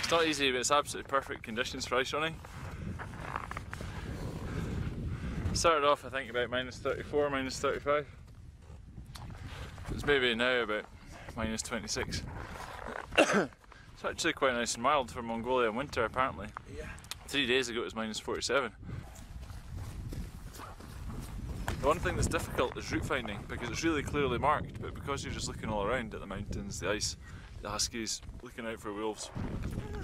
It's not easy, but it's absolutely perfect conditions for ice running. Started off I think about minus 34, minus 35. It's maybe now about minus 26. It's actually quite nice and mild for Mongolia in winter apparently. Yeah. 3 days ago it was minus 47. The one thing that's difficult is route finding because it's really clearly marked, but because you're just looking all around at the mountains, the ice, the huskies, looking out for wolves,